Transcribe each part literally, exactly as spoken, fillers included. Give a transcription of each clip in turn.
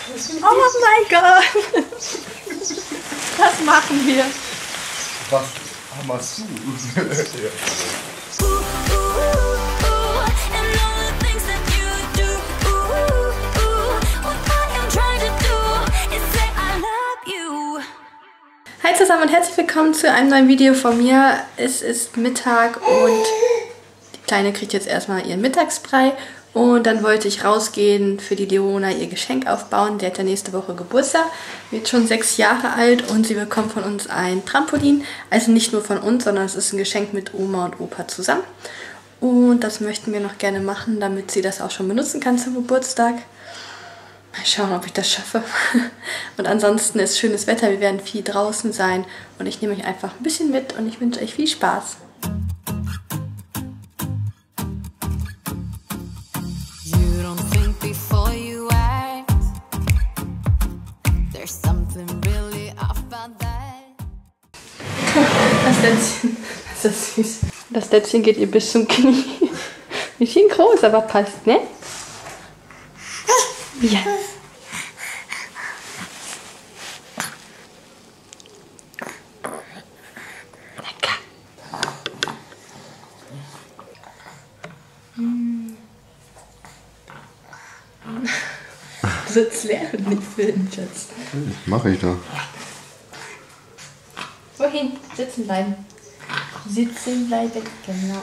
Oh mein Gott! Was machen wir? Was machst du? Hi zusammen und herzlich willkommen zu einem neuen Video von mir. Es ist Mittag und die Kleine kriegt jetzt erstmal ihren Mittagsbrei. Und dann wollte ich rausgehen, für die Leona ihr Geschenk aufbauen. Die hat ja nächste Woche Geburtstag, wird schon sechs Jahre alt und sie bekommt von uns ein Trampolin. Also nicht nur von uns, sondern es ist ein Geschenk mit Oma und Opa zusammen. Und das möchten wir noch gerne machen, damit sie das auch schon benutzen kann zum Geburtstag. Mal schauen, ob ich das schaffe. Und ansonsten ist schönes Wetter, wir werden viel draußen sein. Und ich nehme euch einfach ein bisschen mit und ich wünsche euch viel Spaß. Das Lätzchen, das ist süß. Das Lätzchen geht ihr bis zum Knie. Bisschen groß, aber passt, ne? Ja. Lecker. Mm. Du sollst lernen, nicht filmen, Schatz. Mach ich doch. Wohin? Sitzen bleiben. Sitzen bleiben, genau.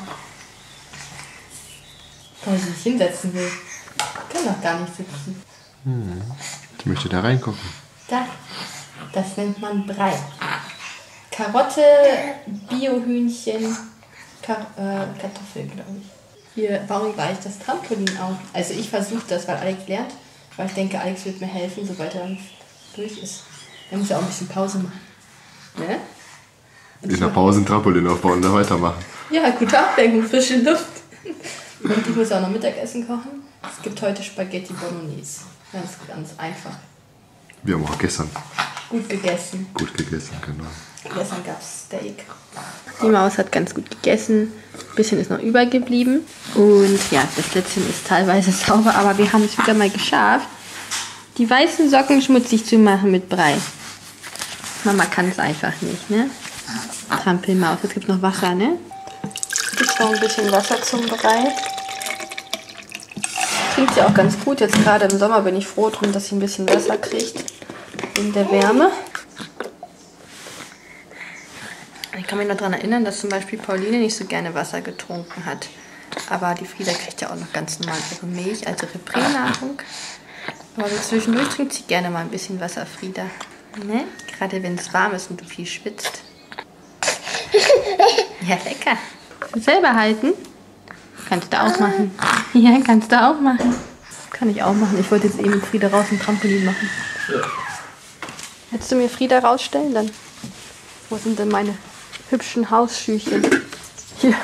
Wenn ich nicht hinsetzen will. Ich kann doch gar nicht sitzen. Hm. Ich möchte da reingucken. Da. Das nennt man Brei. Karotte, Biohühnchen, Kar äh, Kartoffel, glaube ich. Hier baue ich das Trampolin auf. Also ich versuche das, weil Alex lernt. Weil ich denke, Alex wird mir helfen, sobald er dann durch ist. Er muss ja auch ein bisschen Pause machen. Ne? In der Pause ein Trampolin aufbauen und dann weitermachen. Ja, gute Ablenkung, frische Luft. Und ich muss auch noch Mittagessen kochen. Es gibt heute Spaghetti Bolognese. Ganz, ganz einfach. Wir haben auch gestern gut gegessen. Gut gegessen, genau. Gestern gab es Steak. Die Maus hat ganz gut gegessen. Ein bisschen ist noch übergeblieben. Und ja, das Lätzchen ist teilweise sauber, aber wir haben es wieder mal geschafft, die weißen Socken schmutzig zu machen mit Brei. Mama kann es einfach nicht, ne? Trampelmaus. Jetzt gibt es noch Wasser, ne? Gibt noch ein bisschen Wasser zum Brei. Trinkt sie auch ganz gut. Jetzt gerade im Sommer bin ich froh drum, dass sie ein bisschen Wasser kriegt. In der Wärme. Ich kann mich noch daran erinnern, dass zum Beispiel Pauline nicht so gerne Wasser getrunken hat. Aber die Frieda kriegt ja auch noch ganz normal ihre Milch, also ihre Pränahrung. Aber so zwischendurch trinkt sie gerne mal ein bisschen Wasser, Frieda. Ne? Gerade wenn es warm ist und du viel schwitzt. Ja, lecker. Selber halten? Kannst du auch machen. Ja, kannst du auch machen. Kann ich auch machen. Ich wollte jetzt eben mit Frieda raus ein Trampolin machen. Ja. Hättest du mir Frieda rausstellen dann? Wo sind denn meine hübschen Hausschüchen? Hier.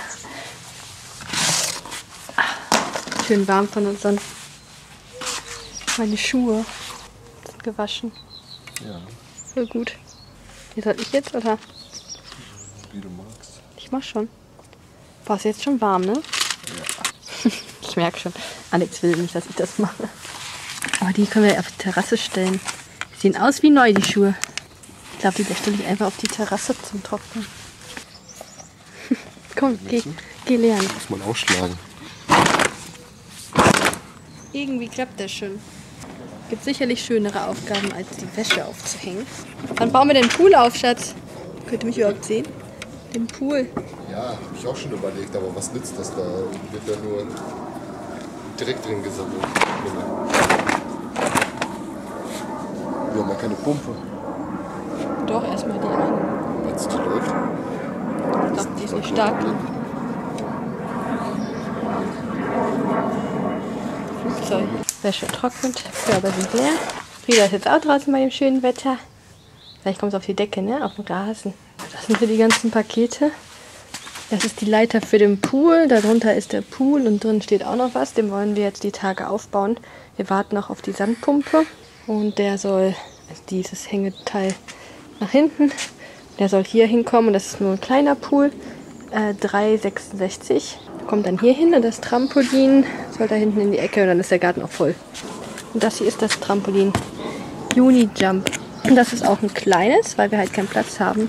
Ach, schön warm von uns dann. Meine Schuhe sind gewaschen. Ja. Voll gut. Wie soll ich jetzt, oder? Wie du magst. Ich mach schon. Boah, ist jetzt schon warm, ne? Ja. Ich merke schon. Alex will nicht, dass ich das mache. Aber die können wir auf die Terrasse stellen. Die sehen aus wie neu, die Schuhe. Ich glaube, die stelle ich einfach auf die Terrasse zum Trocknen. Komm, geh, geh lernen. Muss man ausschlagen. Irgendwie klappt das schon. Gibt sicherlich schönere Aufgaben, als die Wäsche aufzuhängen. Wann bauen wir den Pool auf, Schatz? Könnt ihr mich überhaupt sehen? Den Pool. Ja, habe ich auch schon überlegt, aber was nützt das? Da wird ja nur direkt drin gesammelt. Wir haben ja keine Pumpe. Doch, erstmal die an. Meinst du, die läuft? Ich glaube, die ist nicht stark. Flugzeug. Wäsche trocknet, Körper sind leer. Frieda ist jetzt auch draußen bei dem schönen Wetter. Vielleicht kommt es auf die Decke, ne? Auf den Rasen. Das sind hier die ganzen Pakete. Das ist die Leiter für den Pool. Darunter ist der Pool und drin steht auch noch was. Den wollen wir jetzt die Tage aufbauen. Wir warten noch auf die Sandpumpe. Und der soll, also dieses Hängeteil nach hinten, der soll hier hinkommen. Und das ist nur ein kleiner Pool. Äh, drei Komma sechsundsechzig. Kommt dann hier hin und das Trampolin soll da hinten in die Ecke und dann ist der Garten auch voll. Und das hier ist das Trampolin. Uni-Jump. Und das ist auch ein kleines, weil wir halt keinen Platz haben.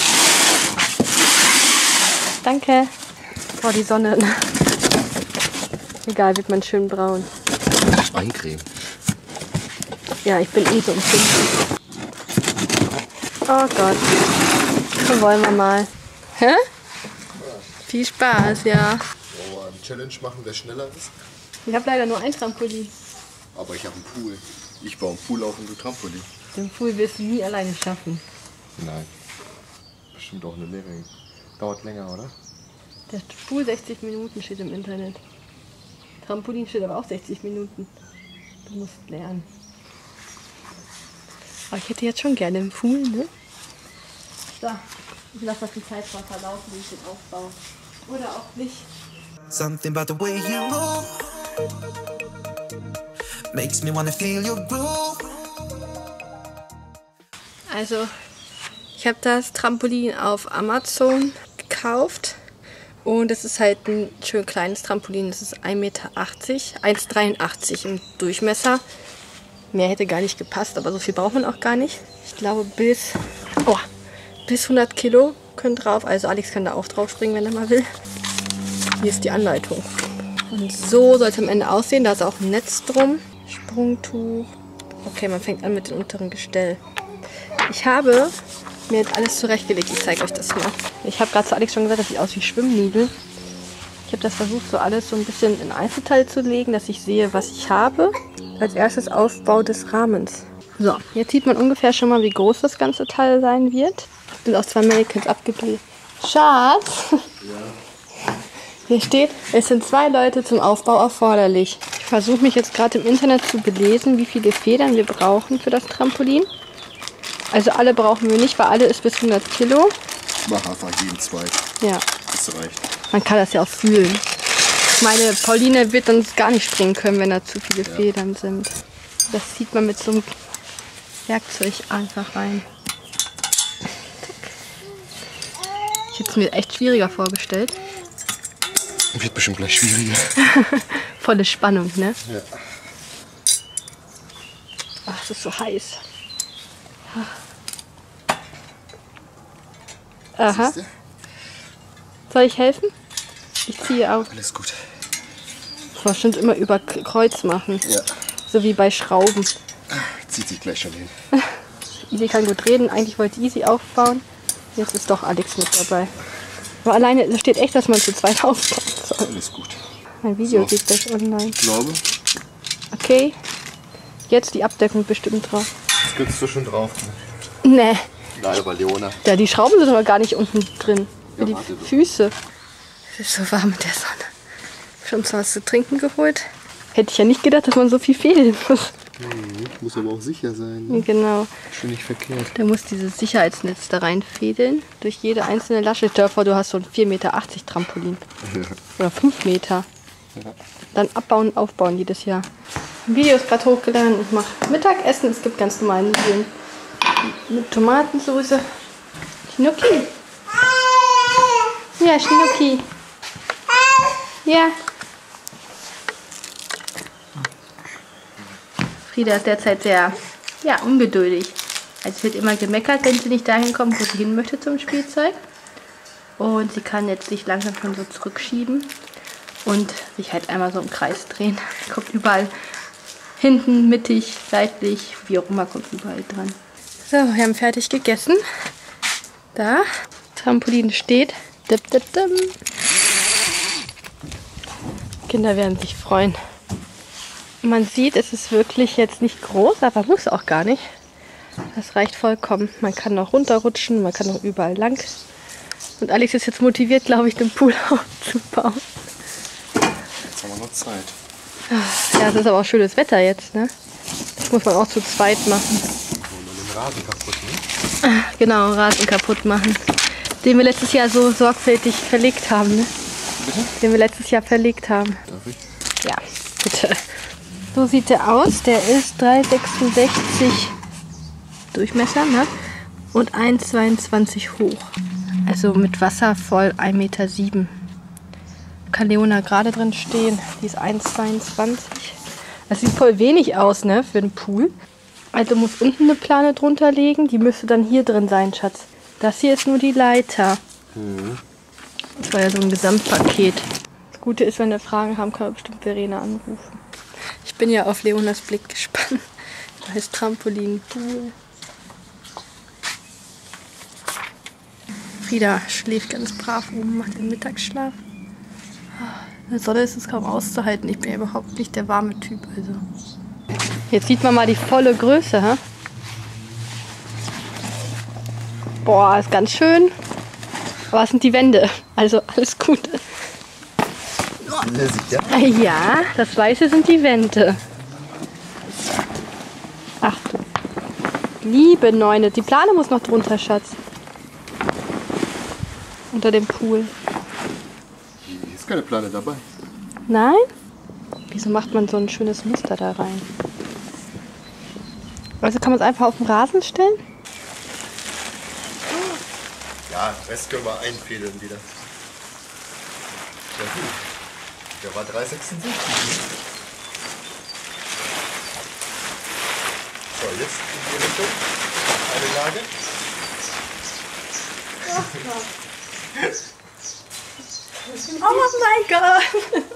Danke. Oh, die Sonne. Egal, wird man schön braun. Eincreme. Ja, ich bin eh so empfindlich. Oh Gott. Dann wollen wir mal. Hä? Ja. Viel Spaß, ja. Wollen wir eine Challenge machen, wer schneller ist? Ich habe leider nur ein Trampolin. Aber ich habe einen Pool. Ich baue einen Pool auf und du Trampolin. Den Pool wirst du nie alleine schaffen. Nein. Bestimmt auch eine Lehre. Dauert länger, oder? Der Pool sechzig Minuten steht im Internet. Trampolin steht aber auch sechzig Minuten. Du musst lernen. Aber ich hätte jetzt schon gerne einen Pool, ne? So, ich lasse das die Zeit mal verlaufen, wie ich den aufbaue. Oder auch nicht. Something about the way you move makes me wanna feel your groove. Also, ich habe das Trampolin auf Amazon gekauft. Und es ist halt ein schön kleines Trampolin. Es ist ein Meter achtzig, eins Komma dreiundachtzig im Durchmesser. Mehr hätte gar nicht gepasst, aber so viel braucht man auch gar nicht. Ich glaube bis, oh, bis hundert Kilo können drauf. Also Alex kann da auch drauf springen, wenn er mal will. Hier ist die Anleitung. Und so soll es am Ende aussehen. Da ist auch ein Netz drum. Sprungtuch. Okay, man fängt an mit dem unteren Gestell. Ich habe mir jetzt alles zurechtgelegt. Ich zeige euch das mal. Ich habe gerade zu Alex schon gesagt, das sieht aus wie Schwimmnudel. Ich habe das versucht, so alles so ein bisschen in Einzelteile zu legen, dass ich sehe, was ich habe. Als erstes Aufbau des Rahmens. So, jetzt sieht man ungefähr schon mal, wie groß das ganze Teil sein wird. Es sind auch zwei Mannequins abgebildet. Schatz! Ja. Hier steht, es sind zwei Leute zum Aufbau erforderlich. Ich versuche mich jetzt gerade im Internet zu belesen, wie viele Federn wir brauchen für das Trampolin. Also alle brauchen wir nicht, weil alle ist bis hundert Kilo. Mach einfach jeden zwei. Ja. Das reicht. Man kann das ja auch fühlen. Meine Pauline wird dann gar nicht springen können, wenn da zu viele ja. Federn sind. Das zieht man mit so einem Werkzeug einfach rein. Ich hätte es mir echt schwieriger vorgestellt. Wird bestimmt gleich schwieriger. Volle Spannung, ne? Ja. Ach, es ist so heiß. Aha. Soll ich helfen? Ich ziehe auf. Alles gut. Das war bestimmt immer über Kreuz machen. Ja. So wie bei Schrauben. Zieht sich gleich schon hin. Easy kann gut reden. Eigentlich wollte Easy aufbauen. Jetzt ist doch Alex mit dabei. Aber alleine, da steht echt, dass man zu zweit aufbauen soll. Alles gut. Mein Video So. geht gleich online. Ich glaube. Okay. Jetzt die Abdeckung bestimmt drauf. Das könntest du schon drauf. Nee. Nein, aber Leona. Ja, die Schrauben sind aber gar nicht unten drin. Für Ja, die warte doch. Füße. Es ist so warm mit der Sonne. Schon uns was zu trinken geholt. Hätte ich ja nicht gedacht, dass man so viel fädeln muss. Hm, muss aber auch sicher sein. Ne? Genau. Schon nicht verkehrt. Der muss dieses Sicherheitsnetz da reinfädeln. Durch jede einzelne Lasche. Stell dir vor, du hast so ein vier Meter achtzig Trampolin. Ja. Oder fünf Meter. Ja. Dann abbauen und aufbauen jedes Jahr. Ein Video ist gerade hochgeladen. Ich mache Mittagessen. Es gibt ganz normale Nudeln mit Tomatensauce. Schnucki. Ja, Schnucki. Ja. Frieda ist derzeit sehr ja, ungeduldig. Also es wird immer gemeckert, wenn sie nicht dahin kommt, wo sie hin möchte zum Spielzeug. Und sie kann jetzt sich langsam schon so zurückschieben und sich halt einmal so im Kreis drehen. Kommt überall hinten, mittig, seitlich, wie auch immer, kommt überall dran. So, wir haben fertig gegessen. Da, Trampolin steht. Dip, dip, dip. Kinder werden sich freuen. Man sieht, es ist wirklich jetzt nicht groß, aber muss auch gar nicht. Das reicht vollkommen. Man kann noch runterrutschen, man kann noch überall lang. Und Alex ist jetzt motiviert, glaube ich, den Pool aufzubauen. Jetzt haben wir noch Zeit. Ja, es ist aber auch schönes Wetter jetzt, ne? Das muss man auch zu zweit machen. Wollen wir den Rasen kaputt, ne? Genau, Rasen kaputt machen. Den wir letztes Jahr so sorgfältig verlegt haben, ne? Bitte? Den wir letztes Jahr verlegt haben. Darf ich? Ja, bitte. So sieht der aus. Der ist drei Komma sechsundsechzig Durchmesser, ne? Und eins Komma zweiundzwanzig hoch. Also mit Wasser voll ein Meter sieben. Kann Leona gerade drin stehen. Die ist eins Komma zweiundzwanzig. Das sieht voll wenig aus, ne? Für einen Pool. Also muss unten eine Plane drunter legen, die müsste dann hier drin sein, Schatz. Das hier ist nur die Leiter. Mhm. Das war ja so ein Gesamtpaket. Das Gute ist, wenn wir Fragen haben, können wir bestimmt Verena anrufen. Ich bin ja auf Leonas Blick gespannt. Da heißt Trampolin, Pool. Frieda schläft ganz brav oben, macht den Mittagsschlaf. In der Sonne ist es kaum auszuhalten. Ich bin ja überhaupt nicht der warme Typ. Also. Jetzt sieht man mal die volle Größe. Hä? Boah, ist ganz schön. Aber es sind die Wände. Also alles gut. Ja, das Weiße sind die Wände. Ach du liebe Neune. Die Plane muss noch drunter, Schatz. Unter dem Pool. Hier ist keine Plane dabei. Nein? Wieso macht man so ein schönes Muster da rein? Also kann man es einfach auf den Rasen stellen? Ja, den Rest können wir einfädeln wieder. Ja gut. Der war drei sechsundsiebzig. So, jetzt in die Richtung. Eine Lage. Oh mein Gott!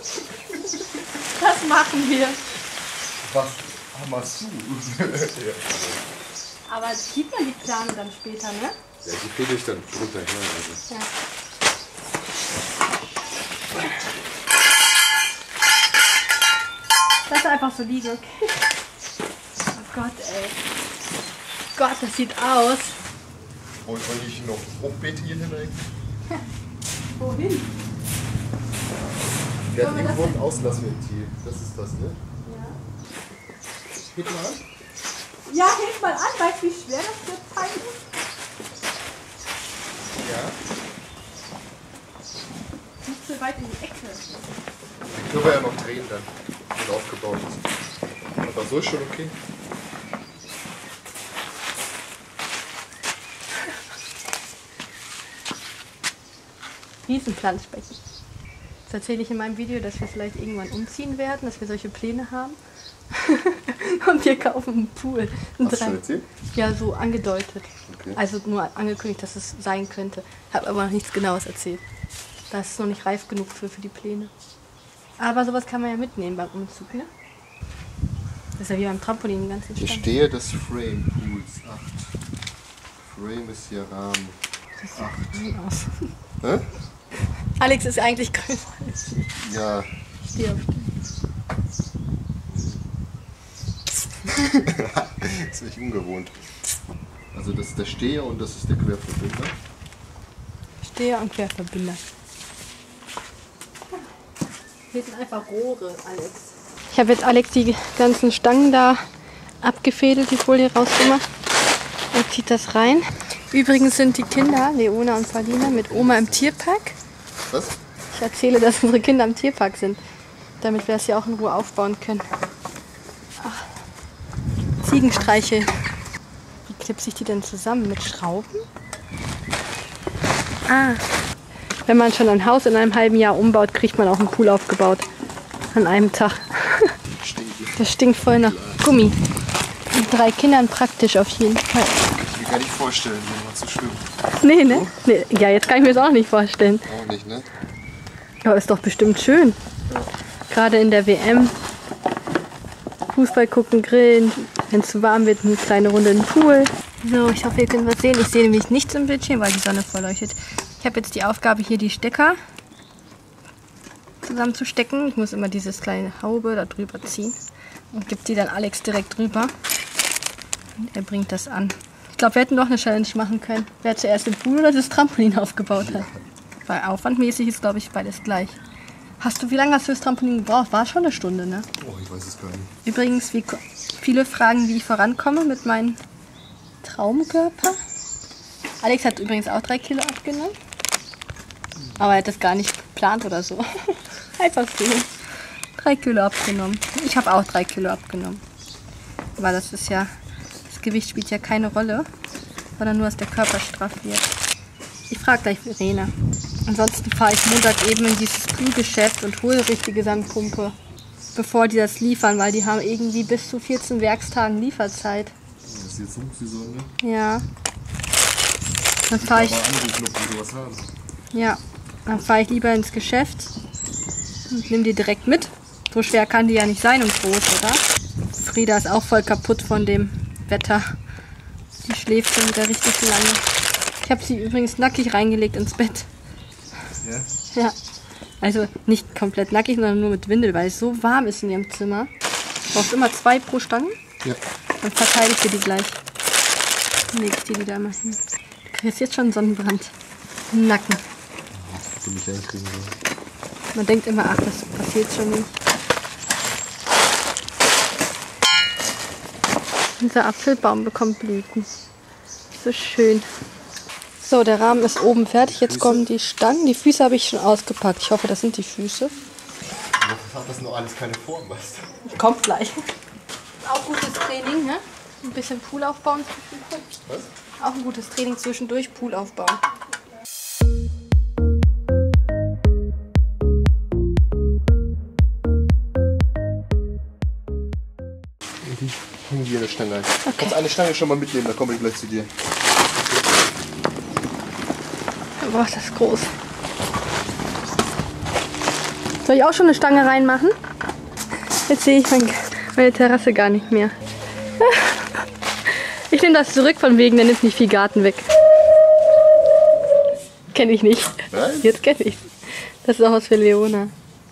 Was machen wir? Was machst du? Ja. Aber sieht man die Plane dann später, ne? Ja, die fädel ich dann drunter her. Also. Ja. Das ist einfach so liegen, okay? Oh Gott, ey. Gott, das sieht aus. Und soll ich noch Hochbeete hier hinein? Wohin? Wir hatten irgendwo ein Auslassventil. Das ist das, ne? Ja. Heb mal an. Ja, heb mal an. Weißt du, wie schwer das wird sein? Ja. Nicht so weit in die Ecke. Den können wir ja noch drehen dann, wenn er aufgebaut ist. Aber so ist schon okay. Riesenplanschbecken. Das erzähle ich in meinem Video, dass wir vielleicht irgendwann umziehen werden, dass wir solche Pläne haben. Und wir kaufen einen Pool. Ein Hast du schon erzählt? Ja, so angedeutet. Okay. Also nur angekündigt, dass es sein könnte. Habe aber noch nichts Genaues erzählt. Das ist noch nicht reif genug für, für die Pläne. Aber sowas kann man ja mitnehmen beim Umzug, ne? Das ist ja wie beim Trampolin den ganzen Die Stand. Stehe des Frame Pools. acht. Frame ist hier Rahmen. Das sieht gut aus. Hä? Alex ist eigentlich größer als ich. Ja. Ich stehe auf Das ist echt ungewohnt. Also das ist der Steher und das ist der Querverbinder. Steher und Querverbinder. Hier sind einfach Rohre, Alex. Ich habe jetzt Alex die ganzen Stangen da abgefädelt, die Folie rausgemacht. Und zieht das rein. Übrigens sind die Kinder, Leona und Paulina, mit Oma im Tierpark. Was? Ich erzähle, dass unsere Kinder im Tierpark sind, damit wir das hier auch in Ruhe aufbauen können. Ach, Ziegenstreiche. Wie klipse ich die denn zusammen? Mit Schrauben? Ah, wenn man schon ein Haus in einem halben Jahr umbaut, kriegt man auch einen Pool aufgebaut. An einem Tag. Das stinkt voll nach Gummi. Mit drei Kindern praktisch auf jeden Fall. Ich kann mir gar nicht vorstellen, mal zu schwimmen. Nee, ne? Nee. Ja, jetzt kann ich mir das auch nicht vorstellen. Auch nicht, ne? Aber ist doch bestimmt schön. Ja. Gerade in der W M. Fußball gucken, grillen. Wenn es zu warm wird, eine kleine Runde in den Pool. So, ich hoffe, ihr könnt was sehen. Ich sehe nämlich nichts im Bildschirm, weil die Sonne vorleuchtet. Ich habe jetzt die Aufgabe, hier die Stecker zusammenzustecken. Ich muss immer dieses kleine Haube da drüber ziehen. Und gebe die dann Alex direkt drüber. Und er bringt das an. Ich glaube, wir hätten doch eine Challenge machen können. Wer zuerst den Pool oder das Trampolin aufgebaut hat. Weil aufwandmäßig ist, glaube ich, beides gleich. Hast du, wie lange hast du das Trampolin gebraucht? War schon eine Stunde, ne? Oh, ich weiß es gar nicht. Übrigens, wie viele fragen, wie ich vorankomme mit meinem Traumkörper. Alex hat übrigens auch drei Kilo abgenommen. Aber er hat das gar nicht geplant oder so. Einfach so. Drei Kilo abgenommen. Ich habe auch drei Kilo abgenommen. Weil das ist ja, das Gewicht spielt ja keine Rolle, sondern nur, dass der Körper straff wird. Ich frage gleich Verena. Ansonsten fahre ich Montag eben in dieses Poolgeschäft und hole richtige Sandpumpe, bevor die das liefern, weil die haben irgendwie bis zu vierzehn Werkstagen Lieferzeit. Das ist jetzt Hochsaison, ne? Ja. Dann fahre ich. Aber anrufen, ob wir sowas haben. Ja, dann fahre ich lieber ins Geschäft und nehme die direkt mit. So schwer kann die ja nicht sein und groß, oder? Frieda ist auch voll kaputt von dem Wetter. Die schläft schon wieder richtig lange. Ich habe sie übrigens nackig reingelegt ins Bett. Ja? Ja. Also nicht komplett nackig, sondern nur mit Windel, weil es so warm ist in ihrem Zimmer. Du brauchst immer zwei pro Stange. Ja. Dann verteile ich dir die gleich. Dann lege ich die wieder mal hin. Du kriegst jetzt schon einen Sonnenbrand im Nacken. Dass du mich einkriegen willst. Man denkt immer, ach, das passiert schon nicht. Unser Apfelbaum bekommt Blüten. So schön. So, der Rahmen ist oben fertig. Jetzt kommen die Stangen. Die Füße habe ich schon ausgepackt. Ich hoffe, das sind die Füße. Hat das noch alles keine Form, weißt du? Kommt gleich. Auch gutes Training, ne? Ein bisschen Pool aufbauen zwischendurch. Was? Auch ein gutes Training zwischendurch, Pool aufbauen. Ich hänge hier eine Stange ein. Du kannst eine Stange schon mal mitnehmen, dann komme ich gleich zu dir. Boah, das ist groß. Soll ich auch schon eine Stange reinmachen? Jetzt sehe ich mein, meine Terrasse gar nicht mehr. Ich nehme das zurück, von wegen, dann ist nicht viel Garten weg. Kenne ich nicht. Nein? Jetzt kenne ich. Das ist auch was für Leona.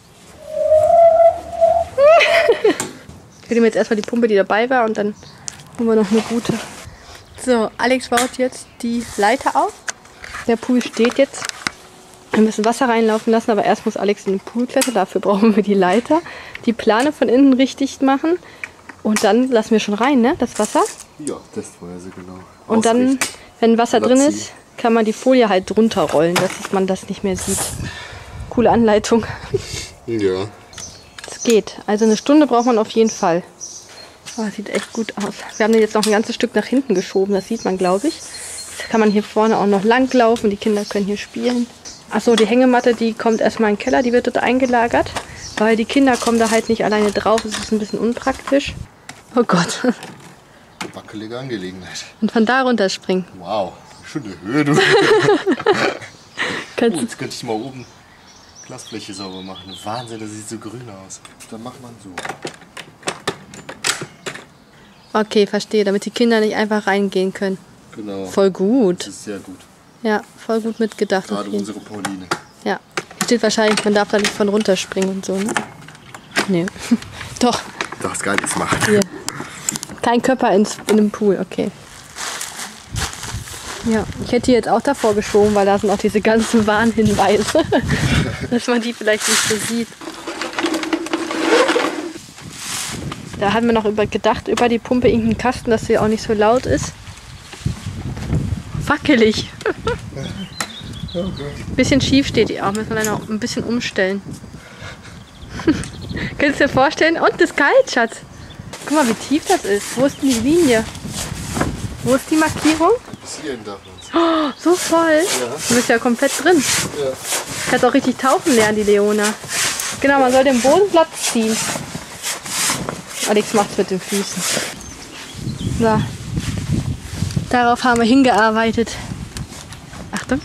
Ich will ihm jetzt erstmal die Pumpe, die dabei war, und dann holen wir noch eine gute. So, Alex baut jetzt die Leiter auf. Der Pool steht jetzt. Wir müssen Wasser reinlaufen lassen, aber erst muss Alex in den Pool klettern. Dafür brauchen wir die Leiter. Die Plane von innen richtig machen. Und dann lassen wir schon rein, ne? Das Wasser. Ja, Testweise, genau. Und dann, wenn Wasser drin Platziehen. ist, kann man die Folie halt drunter rollen, dass man das nicht mehr sieht. Coole Anleitung. Ja. Es geht. Also eine Stunde braucht man auf jeden Fall. Oh, das sieht echt gut aus. Wir haben den jetzt noch ein ganzes Stück nach hinten geschoben. Das sieht man, glaube ich. Jetzt kann man hier vorne auch noch lang laufen. Die Kinder können hier spielen. Achso, die Hängematte, die kommt erstmal in den Keller. Die wird dort eingelagert. Weil die Kinder kommen da halt nicht alleine drauf. Das ist ein bisschen unpraktisch. Oh Gott. Wackelige Angelegenheit. Und von da runter springen. Wow, schöne Höhe, du. Kannst Oh, jetzt könnte ich mal oben Glasfläche sauber machen. Wahnsinn, das sieht so grün aus. Dann macht man so. Okay, verstehe. Damit die Kinder nicht einfach reingehen können. Genau. Voll Das gut. ist sehr gut. Ja, voll gut mitgedacht. Gerade auf jeden. unsere Pauline. Ja. Steht wahrscheinlich, man darf da nicht von runterspringen und so, ne? Nee. Doch. Das gar nichts machen. Hier. Kein Körper ins, in den Pool, okay. Ja, ich hätte die jetzt auch davor geschoben, weil da sind auch diese ganzen Warnhinweise, dass man die vielleicht nicht so sieht. Da hatten wir noch über, gedacht, über die Pumpe irgendeinen Kasten, dass sie auch nicht so laut ist. Wackelig. Ein bisschen schief steht die auch, müssen wir dann auch ein bisschen umstellen. Kannst du dir vorstellen? Und das ist kalt, Schatz. Guck mal, wie tief das ist. Wo ist denn die Linie? Wo ist die Markierung? Bis hierhin darf man es. Oh, so voll. Ja. Du bist ja komplett drin. Ja. Kannst auch richtig tauchen lernen, die Leona. Genau, man soll den Boden glatt ziehen. Alex macht's mit den Füßen. So. Darauf haben wir hingearbeitet. Achtung.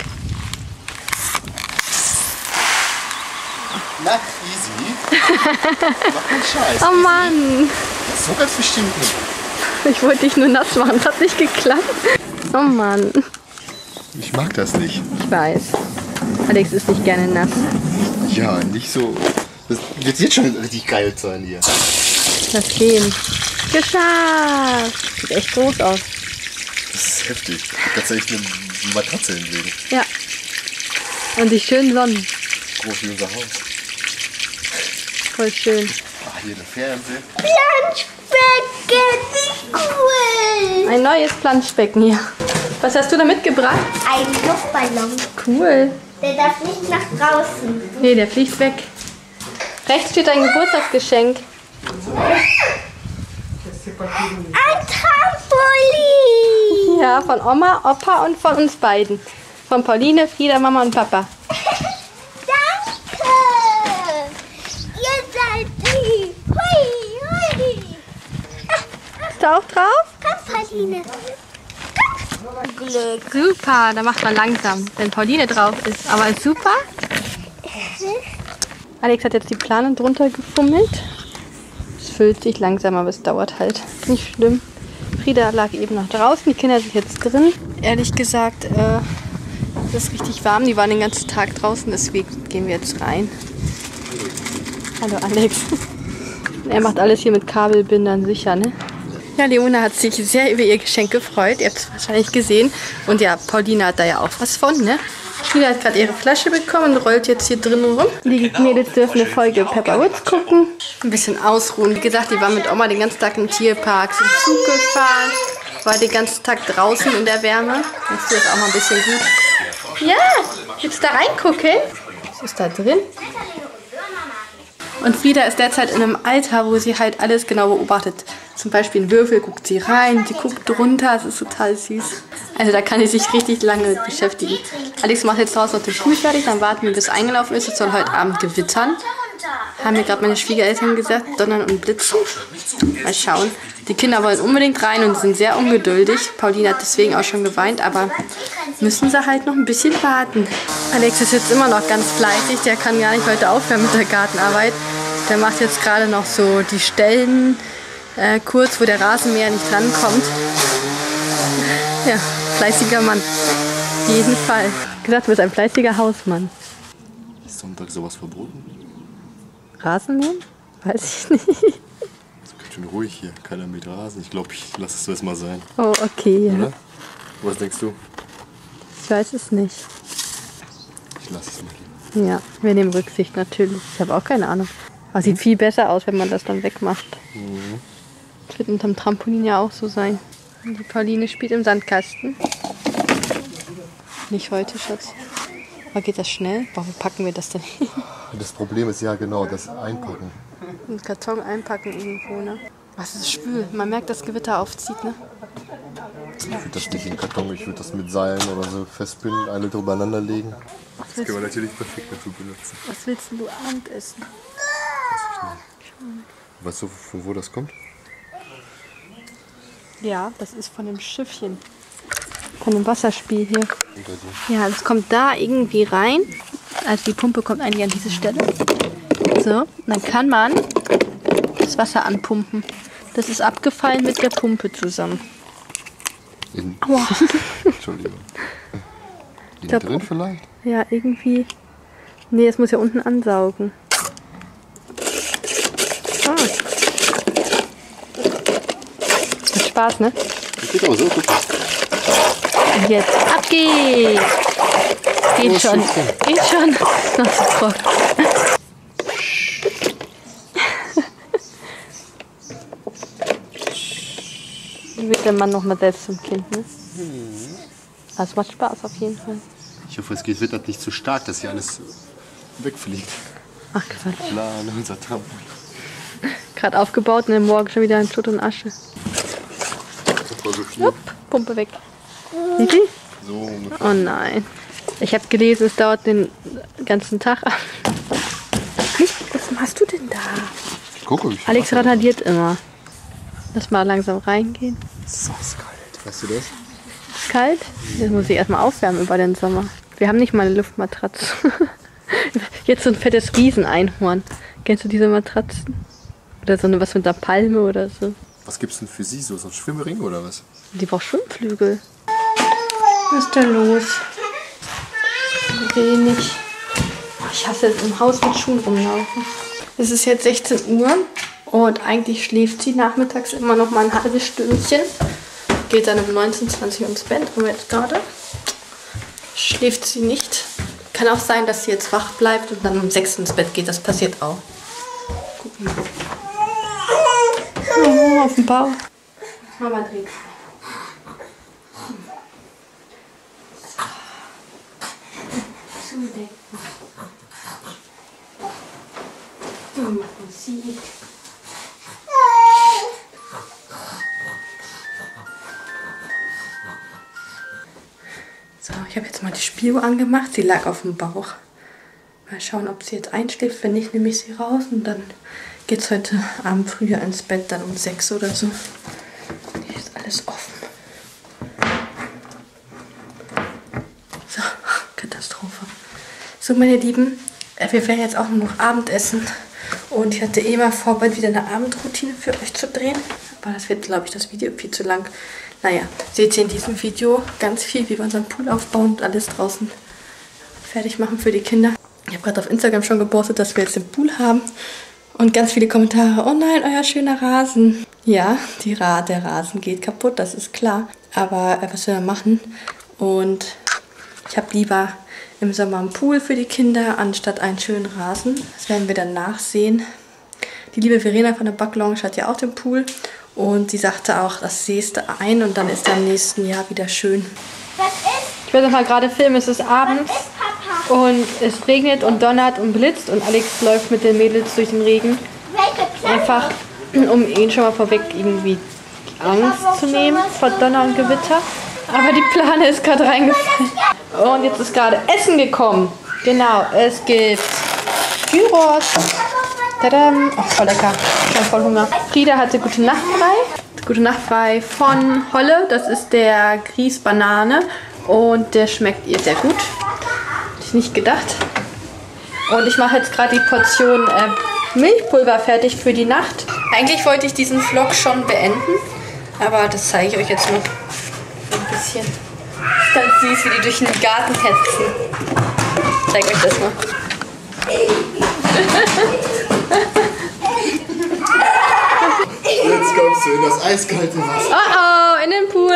Na, easy. Mach keinen Scheiß. Oh Mann. So ganz bestimmt nicht. Ich wollte dich nur nass machen, das hat nicht geklappt. Oh Mann. Ich mag das nicht. Ich weiß. Alex ist nicht gerne nass. Ja, nicht so. Das wird jetzt schon richtig geil sein hier. Lass gehen. Geschafft. Sieht echt groß aus. Das ist heftig. Da kannst du echt eine Matratze hinlegen. Ja. Und die schönen Sonnen. Groß wie unser Haus. Voll schön. Ah, hier der Fernseher. Planschbecken, wie cool! Ein neues Planschbecken hier. Was hast du da mitgebracht? Ein Luftballon. Cool. Der darf nicht nach draußen. Nee, der fliegt weg. Rechts steht dein Geburtstagsgeschenk. Ein Trampolin! Ja, von Oma, Opa und von uns beiden. Von Pauline, Frieda, Mama und Papa. Danke! Ihr seid die. Hui, hui. Ist da auch drauf? Komm, Pauline. Pauline. Glück. Super, da macht man langsam, wenn Pauline drauf ist. Aber ist super. Alex hat jetzt die Plane drunter gefummelt. Es füllt sich langsam, aber es dauert halt. Nicht schlimm. Frieda lag eben noch draußen, die Kinder sind jetzt drin. Ehrlich gesagt, äh, es ist richtig warm. Die waren den ganzen Tag draußen, deswegen gehen wir jetzt rein. Hallo Alex. Er macht alles hier mit Kabelbindern sicher, ne? Ja, Leona hat sich sehr über ihr Geschenk gefreut. Ihr habt es wahrscheinlich gesehen. Und ja, Pauline hat da ja auch was von, ne? Frieda hat gerade ihre Flasche bekommen und rollt jetzt hier drin rum. Die Mädels dürfen eine Folge Pepper Woods gucken. Ein bisschen ausruhen. Wie gesagt, die waren mit Oma den ganzen Tag im Tierpark, sind Zug gefahren, war den ganzen Tag draußen in der Wärme. Jetzt tut es auch mal ein bisschen gut. Ja, willst du da reingucken? Was ist da drin? Und Frieda ist derzeit in einem Alter, wo sie halt alles genau beobachtet. Zum Beispiel einen Würfel guckt sie rein, sie guckt drunter, es ist total süß. Also da kann sie sich richtig lange mit beschäftigen. Alex macht jetzt draußen noch den Stuhl fertig, dann warten wir, bis es eingelaufen ist. Es soll heute Abend gewittern. Haben mir gerade meine Schwiegereltern gesagt, donnern und blitzen. Mal schauen. Die Kinder wollen unbedingt rein und sind sehr ungeduldig. Pauline hat deswegen auch schon geweint, aber müssen sie halt noch ein bisschen warten. Alex ist jetzt immer noch ganz fleißig, der kann gar nicht heute aufhören mit der Gartenarbeit. Der macht jetzt gerade noch so die Stellen äh, kurz, wo der Rasenmäher nicht rankommt. Ja, fleißiger Mann. Auf jeden Fall. Gesagt, du bist ein fleißiger Hausmann. Ist Sonntag sowas verboten? Rasenmähen? Weiß ich nicht. Es ist ganz schön ruhig hier, keiner mit Rasen. Ich glaube, ich lasse es erst mal sein. Oh, okay. Ja. Oder? Was denkst du? Ich weiß es nicht. Ich lasse es mal. Ja, wir nehmen Rücksicht natürlich. Ich habe auch keine Ahnung. Aber sieht viel besser aus, wenn man das dann wegmacht. Mhm. Das wird unterm Trampolin ja auch so sein. Und die Pauline spielt im Sandkasten. Nicht heute, Schatz. Aber geht das schnell? Warum packen wir das denn hin? Das Problem ist ja genau das Einpacken. Einen Karton einpacken irgendwo, ne? Was ist schwül? Man merkt, dass Gewitter aufzieht, ne? Ich würde das nicht in den Karton, ich würde das mit Seilen oder so festbinden, alle drüber aneinander legen. Das können wir natürlich perfekt dafür benutzen. Was willst du Abendessen? Weißt du, von wo das kommt? Ja, das ist von dem Schiffchen. Von dem Wasserspiel hier. Unter dir. Ja, das kommt da irgendwie rein. Also die Pumpe kommt eigentlich an diese Stelle. So, und dann kann man das Wasser anpumpen. Das ist abgefallen mit der Pumpe zusammen. In, Aua. Entschuldigung. Innen glaub, drin vielleicht? Ja, irgendwie. Nee, das muss ja unten ansaugen. Ah. Hat Spaß, ne? Das geht auch so, guck mal. Und jetzt ab geht's! Geht Oh, schon. Schützchen. Geht schon. Noch so trocken. Wie wird der Mann noch mal selbst zum Kind, ne? Das macht Spaß auf jeden Fall. Ich hoffe, es gewittert nicht zu stark, dass hier alles wegfliegt. Ach Quatsch. Klar, an unser Trampolin. Gerade aufgebaut und morgen schon wieder in Schutt und Asche. Upp, Pumpe weg. Siehst du? So ungefähr. Oh nein. Ich habe gelesen, es dauert den ganzen Tag. Was machst du denn da? Ich gucke, wie viel Alex Wasser randaliert immer. Lass mal langsam reingehen. So ist kalt. Weißt du das? Ist kalt? Das muss ich erstmal aufwärmen über den Sommer. Wir haben nicht mal eine Luftmatratze. Jetzt so ein fettes Rieseneinhorn. Kennst du diese Matratzen? Oder so eine was mit einer Palme oder so. Was gibt's denn für sie? So, so ein Schwimmring oder was? Die braucht Schwimmflügel. Was ist da los? Wenig. Ich hasse es im Haus mit Schuhen rumlaufen. Es ist jetzt sechzehn Uhr und eigentlich schläft sie nachmittags immer noch mal ein halbes Stündchen. Geht dann um neunzehn, zwanzig Uhr ins Bett, und jetzt gerade schläft sie nicht. Kann auch sein, dass sie jetzt wach bleibt und dann um sechs ins Bett geht. Das passiert auch. Gucken wir. Oh, auf dem Bauch. Mama dreht. Zudecken. Musik. So, ich habe jetzt mal die Spieluhr angemacht. Sie lag auf dem Bauch. Mal schauen, ob sie jetzt einschläft. Wenn nicht, nehme ich sie raus und dann geht es heute Abend früher ins Bett, dann um sechs oder so. Hier ist alles offen. So, meine Lieben, wir werden jetzt auch nur noch Abendessen. Und ich hatte eh mal vor, bald wieder eine Abendroutine für euch zu drehen. Aber das wird, glaube ich, das Video viel zu lang. Naja, seht ihr in diesem Video ganz viel, wie wir unseren Pool aufbauen und alles draußen fertig machen für die Kinder. Ich habe gerade auf Instagram schon gepostet, dass wir jetzt den Pool haben. Und ganz viele Kommentare. Oh nein, euer schöner Rasen. Ja, die Ra der Rasen geht kaputt, das ist klar. Aber äh, was wir da machen? Und ich habe lieber im Sommer einen Pool für die Kinder, anstatt einen schönen Rasen. Das werden wir dann nachsehen. Die liebe Verena von der Backlounge hat ja auch den Pool. Und sie sagte auch, das säst du ein und dann ist er im nächsten Jahr wieder schön. Was ist? Ich werde mal gerade filmen, es ist abends. Was ist, Papa? Und es regnet und donnert und blitzt. Und Alex läuft mit den Mädels durch den Regen. Welche Pflanze? Einfach, um ihn schon mal vorweg irgendwie die Angst zu nehmen vor Donner und Gewitter. Aber die Plane ist gerade reingefallen. Und jetzt ist gerade Essen gekommen. Genau, es gibt Gyros. Tadam. Oh, voll lecker. Ich habe voll Hunger. Frieda hatte Gute Nacht frei. Gute Nacht frei von Holle. Das ist der Grieß Banane. Und der schmeckt ihr sehr gut. Hätte ich nicht gedacht. Und ich mache jetzt gerade die Portion äh, Milchpulver fertig für die Nacht. Eigentlich wollte ich diesen Vlog schon beenden. Aber das zeige ich euch jetzt noch ein bisschen. Ganz süß, wie die durch den Garten hetzen. Ich zeige euch das mal. Jetzt kommst du in das eiskalte Wasser. Oh oh, in den Pool.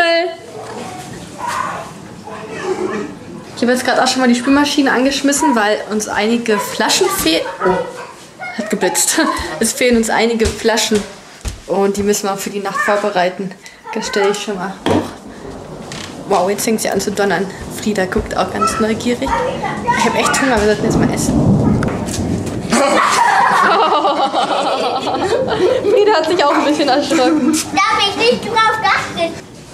Ich habe jetzt gerade auch schon mal die Spülmaschine angeschmissen, weil uns einige Flaschen fehlen. Oh, hat geblitzt. Es fehlen uns einige Flaschen und die müssen wir für die Nacht vorbereiten. Das stelle ich schon mal hoch. Wow, jetzt fängt sie an zu donnern. Frieda guckt auch ganz neugierig. Ich habe echt Hunger, wir sollten jetzt mal essen. Frieda hat sich auch ein bisschen erschrocken. Da habe ich nicht drauf geachtet.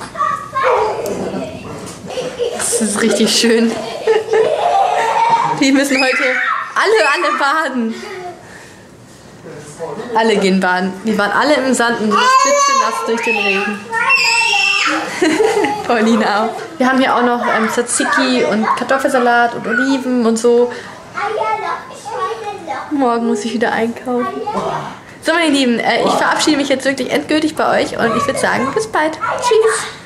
Das ist richtig schön. Die müssen heute alle, alle baden. Alle gehen baden. Die waren alle im Sand und sind klitschenass durch den Regen. Paulina auch. Wir haben hier auch noch ähm, Tzatziki und Kartoffelsalat und Oliven und so. Morgen muss ich wieder einkaufen. So, meine Lieben, äh, ich verabschiede mich jetzt wirklich endgültig bei euch und ich würde sagen, bis bald. Tschüss.